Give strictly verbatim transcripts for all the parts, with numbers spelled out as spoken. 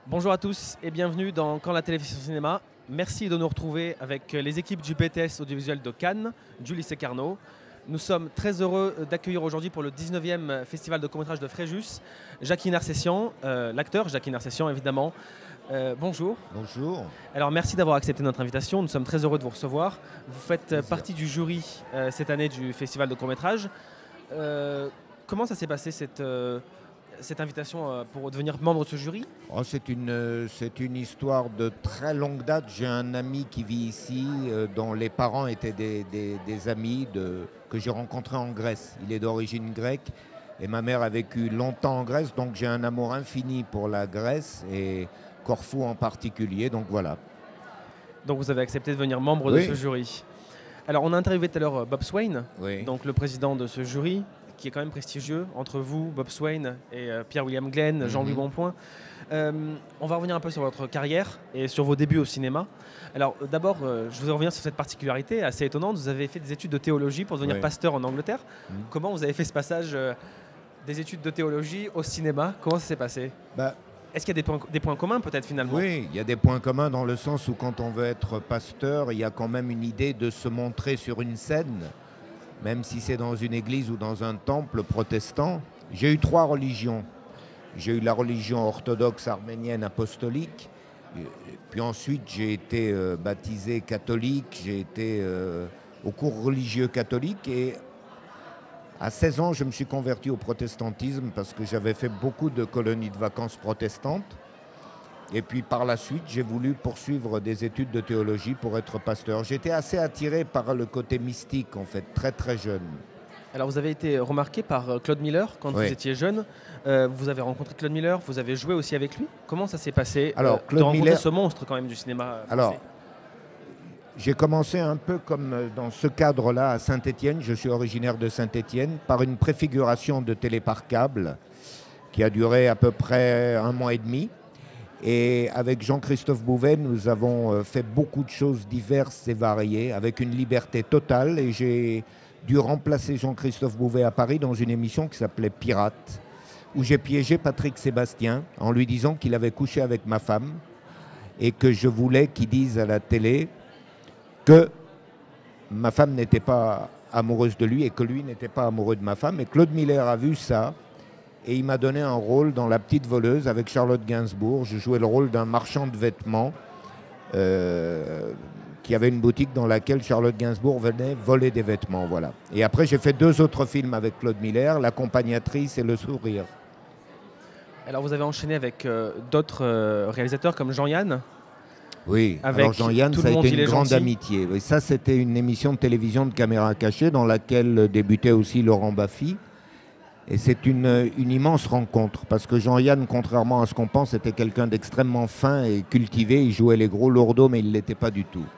Bonjour à tous et bienvenue dans Quand la télévision cinéma. Merci de nous retrouver avec les équipes du B T S audiovisuel de Cannes, du lycée Carnot. Nous sommes très heureux d'accueillir aujourd'hui pour le dix-neuvième festival de court-métrage de Fréjus, Jackie Narcessian, euh, l'acteur Jackie Narcessian évidemment. Euh, bonjour. Bonjour. Alors merci d'avoir accepté notre invitation, nous sommes très heureux de vous recevoir. Vous faites Plaisir. partie du jury euh, cette année du festival de court-métrage. Euh, comment ça s'est passé cette, euh, cette invitation euh, pour devenir membre de ce jury? Oh, c'est une, euh, c'est une histoire de très longue date. J'ai un ami qui vit ici, euh, dont les parents étaient des, des- des amis de, que j'ai rencontrés en Grèce. Il est d'origine grecque et ma mère a vécu longtemps en Grèce, donc j'ai un amour infini pour la Grèce et Corfou en particulier. Donc voilà. Donc vous avez accepté de devenir membre Oui. de ce jury. Alors on a interviewé tout à l'heure euh, Bob Swain, Oui. donc le président de ce jury, qui est quand même prestigieux, entre vous, Bob Swain et euh, Pierre-William Glenn, Jean-Louis Mhm. Bonpoint. Euh, on va revenir un peu sur votre carrière et sur vos débuts au cinéma. Alors euh, d'abord, euh, je voudrais revenir sur cette particularité assez étonnante. Vous avez fait des études de théologie pour devenir Oui. pasteur en Angleterre. Mhm. Comment vous avez fait ce passage euh, des études de théologie au cinéma? Comment ça s'est passé? Bah, Est-ce qu'il y a des points, des points communs peut-être finalement? Oui, il y a des points communs dans le sens où quand on veut être pasteur, il y a quand même une idée de se montrer sur une scène, même si c'est dans une église ou dans un temple protestant. J'ai eu trois religions. J'ai eu la religion orthodoxe arménienne apostolique, et- puis ensuite j'ai été euh, baptisé catholique, j'ai été euh, au cours religieux catholique et à seize ans je me suis converti au protestantisme parce que j'avais fait beaucoup de colonies de vacances protestantes. Et puis par la suite, j'ai voulu poursuivre des études de théologie pour être pasteur. J'étais assez attiré par le côté mystique, en fait, très très jeune. Alors vous avez été remarqué par euh, Claude Miller quand Oui. vous étiez jeune. Euh, vous avez rencontré Claude Miller, vous avez joué aussi avec lui. Comment ça s'est passé Alors, euh, Claude de rencontrer Miller- ce monstre quand même du cinéma euh, français? Alors, j'ai commencé un peu comme euh, dans ce cadre-là à Saint-Étienne. Je suis originaire de Saint-Étienne, par une préfiguration de télé par câble qui a duré à peu près un mois et demi. Et avec Jean-Christophe Bouvet, nous avons euh, fait beaucoup de choses diverses et variées, avec une liberté totale. Et j'ai dû remplacer Jean-Christophe Bouvet à Paris dans une émission qui s'appelait Pirate, où j'ai piégé Patrick Sébastien en lui disant qu'il avait couché avec ma femme et que je voulais qu'il dise à la télé que ma femme n'était pas amoureuse de lui et que lui n'était pas amoureux de ma femme. Et Claude Miller a vu ça. Et il m'a donné un rôle dans La Petite Voleuse avec Charlotte Gainsbourg. Je jouais le rôle d'un marchand de vêtements euh, qui avait une boutique dans laquelle Charlotte Gainsbourg venait voler des vêtements. Voilà. Et après, j'ai fait deux autres films avec Claude Miller, L'accompagnatrice et Le Sourire. Alors vous avez enchaîné avec euh, d'autres euh, réalisateurs comme Jean-Yann. Oui, Avec alors Jean-Yann, Tout ça le a monde, été il une est grande gentil. amitié. Oui, ça, c'était une émission de télévision de caméra cachée dans laquelle débutait aussi Laurent Baffy. Et c'est une, une immense rencontre, parce que Jean-Yann, contrairement à ce qu'on pense, était quelqu'un d'extrêmement fin et cultivé. Il jouait les gros lourdeaux, mais il ne l'était pas du tout.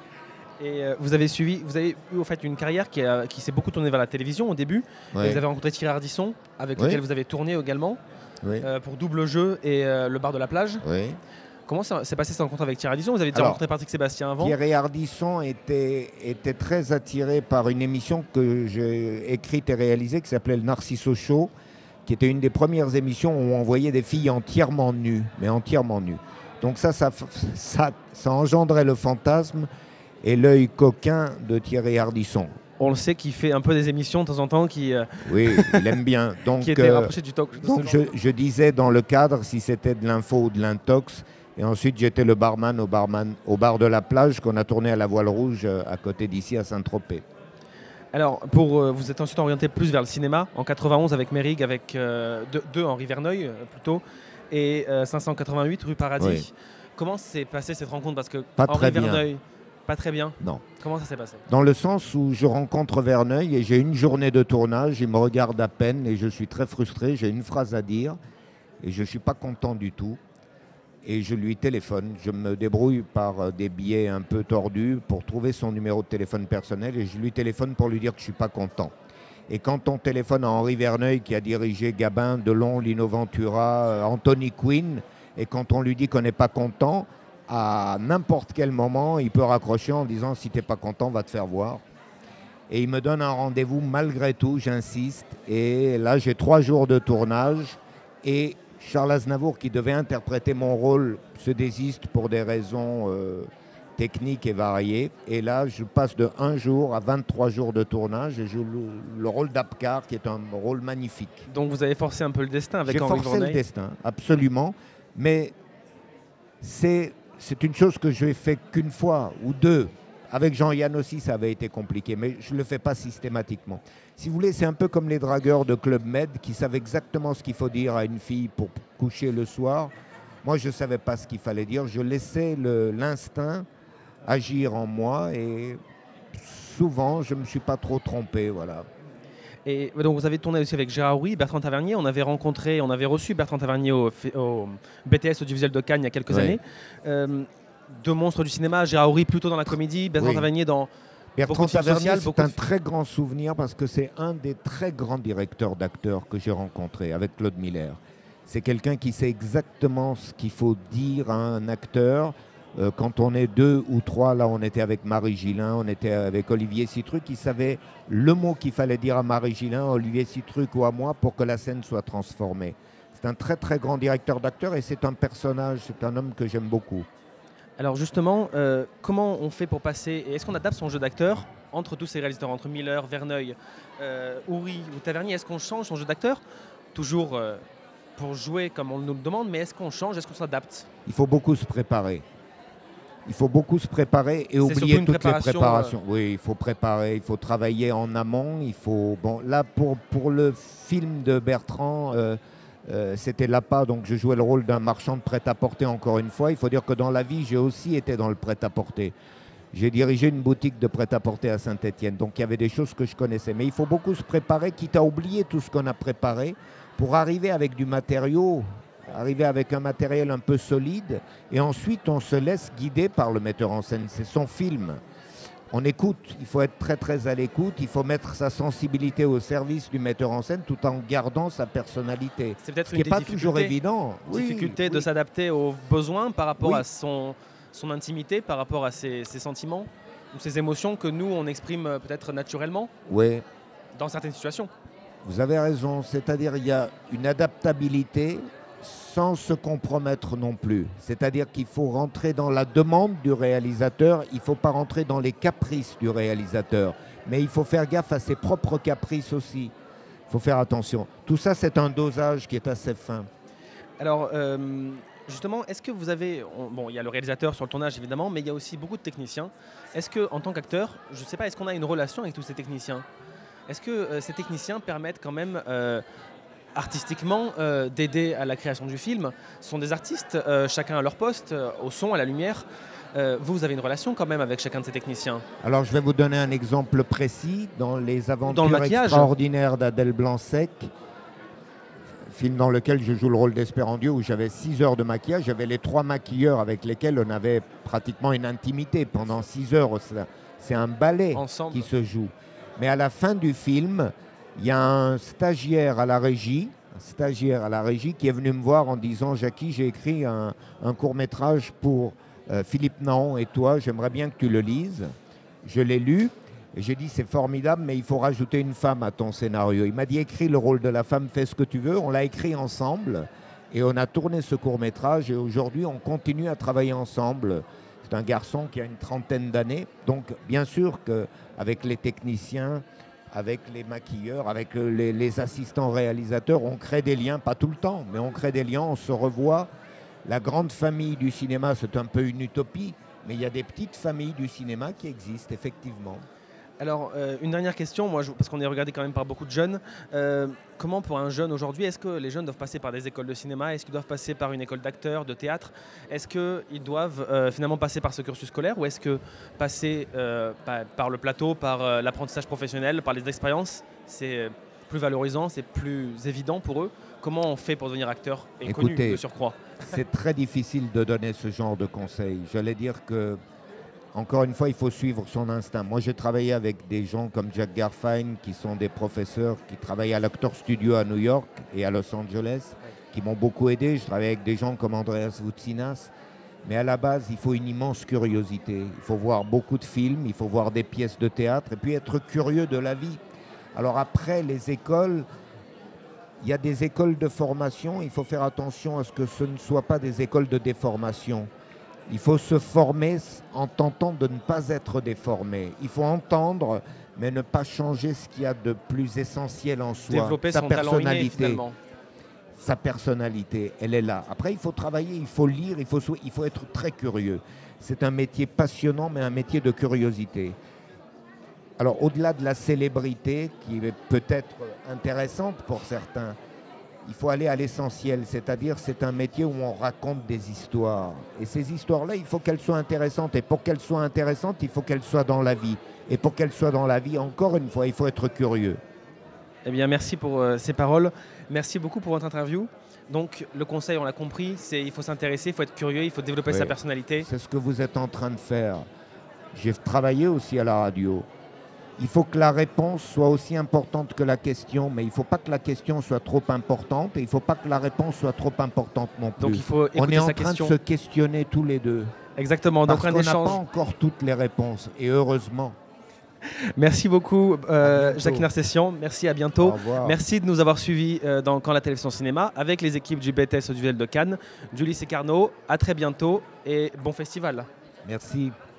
Et euh, vous avez suivi, vous avez eu en fait une carrière qui, a- qui s'est beaucoup tournée vers la télévision au début. Ouais. Et vous avez rencontré Thierry Ardisson, avec Oui. lequel vous avez tourné également Oui. euh, pour Double Jeu et euh, Le Bar de la Plage. Oui. Comment ça- s'est passé cette rencontre avec Thierry Ardisson? Vous avez déjà Alors, rencontré Patrick Sébastien avant? Thierry Ardisson était, était très attiré par une émission que j'ai écrite et réalisée qui s'appelait Le Narciso Show, qui était une des premières émissions où on voyait des filles entièrement nues, mais entièrement nues. Donc ça, ça, ça, ça engendrait le fantasme et l'œil coquin de Thierry Ardisson. On le sait qu'il fait un peu des émissions de temps en temps qui, euh, Oui, il aime bien. Donc, qui étaient euh, rapprochées du talk. de ce donc genre. je, je disais dans le cadre si c'était de l'info ou de l'intox. Et ensuite, j'étais le barman au, barman au bar de la plage qu'on a tourné à la Voile Rouge euh, à côté d'ici à Saint-Tropez. Alors, pour, euh, vous êtes ensuite orienté plus vers le cinéma, en quatre-vingt-onze avec Mérig, avec euh, deux, deux Henri Verneuil euh, plutôt, et euh, cinq cent quatre-vingt-huit rue Paradis. Oui. Comment s'est passée cette rencontre? Parce que Pas Henri très bien. Verneuil, pas très bien. Non. Comment ça s'est passé? Dans le sens où je rencontre Verneuil et j'ai une journée de tournage, il me regarde à peine et je suis très frustré, j'ai une phrase à dire et je ne suis pas content du tout. Et je lui téléphone, je me débrouille par euh, des billets un peu tordus pour trouver son numéro de téléphone personnel et je lui téléphone pour lui dire que je ne suis pas content. Et quand on téléphone à Henri Verneuil qui a dirigé Gabin, Delon, Lino Ventura, euh, Anthony Quinn, et quand on lui dit qu'on n'est pas content, à n'importe quel moment, il peut raccrocher en disant « si tu n'es pas content, va te faire voir ». Et il me donne un rendez-vous malgré tout, j'insiste. Et là, j'ai trois jours de tournage et Charles Aznavour, qui devait interpréter mon rôle, se désiste pour des raisons euh, techniques et variées. Et là, je passe de un jour à vingt-trois jours de tournage et je joue le, le rôle d'Abkar, qui est un rôle magnifique. Donc vous avez forcé un peu le destin avec J'ai Henri forcé Verneuil. le destin, absolument. Mais c'est une chose que je n'ai fait qu'une fois ou deux. Avec Jean-Yann aussi, ça avait été compliqué, mais je ne le fais pas systématiquement. Si vous voulez, c'est un peu comme les dragueurs de Club Med qui savent exactement ce qu'il faut dire à une fille pour coucher le soir. Moi, je ne savais pas ce qu'il fallait dire. Je laissais l'instinct agir en moi et souvent, je ne me suis pas trop trompé. Voilà. Et donc vous avez tourné aussi avec Gérard Houry, Bertrand Tavernier. On avait rencontré, on avait reçu Bertrand Tavernier au, au B T S audiovisuel de Cannes il y a quelques oui. années. Euh, deux monstres du cinéma, Gérard Houry plutôt dans la comédie, Bertrand oui. Tavernier dans Bertrand beaucoup de Tavernier, social, c'est un très grand souvenir parce que c'est un des très grands directeurs d'acteurs que j'ai rencontré avec Claude Miller. C'est quelqu'un qui sait exactement ce qu'il faut dire à un acteur. Euh, quand on est deux ou trois, là on était avec Marie Gillin, on était avec Olivier Citruc, il savait le mot qu'il fallait dire à Marie Gillin, Olivier Citruc ou à moi pour que la scène soit transformée. C'est un très très grand directeur d'acteurs et c'est un personnage, c'est un homme que j'aime beaucoup. Alors justement, euh, comment on fait pour passer, et est-ce qu'on adapte son jeu d'acteur entre tous ces réalisateurs, entre Miller, Verneuil, euh, Houry ou Tavernier? Est-ce qu'on change son jeu d'acteur? Toujours euh, pour jouer comme on nous le demande, mais est-ce qu'on change, est-ce qu'on s'adapte? Il faut beaucoup se préparer. Il faut beaucoup se préparer et oublier toutes les préparations. Euh... Oui, il faut préparer, il faut travailler en amont. Il faut... bon, là, pour, pour le film de Bertrand, euh, euh, c'était Lapa, donc je jouais le rôle d'un marchand de prêt-à-porter encore une fois. Il faut dire que dans la vie, j'ai aussi été dans le prêt-à-porter. J'ai dirigé une boutique de prêt-à-porter à Saint-Étienne, donc il y avait des choses que je connaissais. Mais il faut beaucoup se préparer, quitte à oublier tout ce qu'on a préparé, pour arriver avec du matériau, arriver avec un matériel un peu solide, et ensuite on se laisse guider par le metteur en scène. C'est son film. On écoute, il faut être très très à l'écoute, il faut mettre sa sensibilité au service du metteur en scène tout en gardant sa personnalité. C'est peut-être ce qui n'est pas toujours évident. Difficulté oui, de oui. s'adapter aux besoins par rapport oui. à son, son intimité, par rapport à ses, ses sentiments ou ses émotions que nous on exprime peut-être naturellement oui. dans certaines situations. Vous avez raison, c'est-à-dire il y a une adaptabilité sans se compromettre non plus. C'est-à-dire qu'il faut rentrer dans la demande du réalisateur, il ne faut pas rentrer dans les caprices du réalisateur, mais il faut faire gaffe à ses propres caprices aussi. Il faut faire attention. Tout ça, c'est un dosage qui est assez fin. Alors, euh, justement, est-ce que vous avez... On, bon, il y a le réalisateur sur le tournage, évidemment, mais il y a aussi beaucoup de techniciens. Est-ce qu'en tant qu'acteur, je ne sais pas, est-ce qu'on a une relation avec tous ces techniciens? Est-ce que euh, ces techniciens permettent quand même... Euh, artistiquement euh, d'aider à la création du film? Ce sont des artistes, euh, chacun à leur poste, euh, au son, à la lumière. Euh, vous, vous avez une relation quand même avec chacun de ces techniciens. Alors je vais vous donner un exemple précis. Dans Les Aventures dans extraordinaires d'Adèle Blanc-Sec, film dans lequel je joue le rôle d'Espérandieu, où j'avais six heures de maquillage, j'avais les trois maquilleurs avec lesquels on avait pratiquement une intimité pendant six heures. C'est un ballet Ensemble. qui se joue. Mais à la fin du film, il y a un stagiaire à la régie, un stagiaire à la régie qui est venu me voir en disant « Jackie, j'ai écrit un, un court-métrage pour euh, Philippe Naon et toi, j'aimerais bien que tu le lises. » Je l'ai lu et j'ai dit « C'est formidable, mais il faut rajouter une femme à ton scénario. » Il m'a dit « Écris le rôle de la femme, fais ce que tu veux. » On l'a écrit ensemble et on a tourné ce court-métrage et aujourd'hui, on continue à travailler ensemble. C'est un garçon qui a une trentaine d'années. Donc, bien sûr qu'avec les techniciens, avec les maquilleurs, avec les, les assistants réalisateurs, on crée des liens, pas tout le temps, mais on crée des liens, on se revoit. La grande famille du cinéma, c'est un peu une utopie, mais il y a des petites familles du cinéma qui existent, effectivement. Alors, euh, une dernière question, moi, je, parce qu'on est regardé quand même par beaucoup de jeunes. Euh, comment pour un jeune aujourd'hui, est-ce que les jeunes doivent passer par des écoles de cinéma? Est-ce qu'ils doivent passer par une école d'acteurs, de théâtre? Est-ce qu'ils doivent euh, finalement passer par ce cursus scolaire? Ou est-ce que passer euh, par, par le plateau, par euh, l'apprentissage professionnel, par les expériences, c'est plus valorisant, c'est plus évident pour eux? Comment on fait pour devenir acteur et Écoutez, connu de surcroît? C'est très difficile de donner ce genre de conseils. J'allais dire que encore une fois, il faut suivre son instinct. Moi, j'ai travaillé avec des gens comme Jack Garfein, qui sont des professeurs qui travaillent à l'Actor Studio à New York et à Los Angeles, qui m'ont beaucoup aidé. Je travaille avec des gens comme Andreas Voutsinas. Mais à la base, il faut une immense curiosité. Il faut voir beaucoup de films, il faut voir des pièces de théâtre et puis être curieux de la vie. Alors après, les écoles, Il y a des écoles de formation, il faut faire attention à ce que ce ne soient pas des écoles de déformation. Il faut se former en tentant de ne pas être déformé. Il faut entendre, mais ne pas changer ce qu'il y a de plus essentiel en soi. Développer sa son personnalité. Talent inné, finalement. Sa personnalité, elle est là. Après, il faut travailler, il faut lire, il faut, il faut être très curieux. C'est un métier passionnant, mais un métier de curiosité. Alors, au-delà de la célébrité, qui est peut-être intéressante pour certains, il faut aller à l'essentiel, c'est-à-dire c'est un métier où on raconte des histoires. Et ces histoires-là, il faut qu'elles soient intéressantes. Et pour qu'elles soient intéressantes, il faut qu'elles soient dans la vie. Et pour qu'elles soient dans la vie, encore une fois, il faut être curieux. Eh bien, merci pour euh, ces paroles. Merci beaucoup pour votre interview. Donc, le conseil, on l'a compris, c'est il faut s'intéresser, il faut être curieux, il faut développer oui, sa personnalité. C'est ce que vous êtes en train de faire. J'ai travaillé aussi à la radio. Il faut que la réponse soit aussi importante que la question, mais il ne faut pas que la question soit trop importante et il ne faut pas que la réponse soit trop importante non plus. Donc, il faut écouter on est en sa train question. de se questionner tous les deux. Exactement. Parce qu'on n'a pas encore toutes les réponses, et heureusement. Merci beaucoup, euh, Jacques Narcessian. Merci, à bientôt. Au revoir. Merci de nous avoir suivis euh, dans Quand la télévision cinéma avec les équipes du B T S audiovisuel de Cannes, du lycée Carnot. À très bientôt et bon festival. Merci.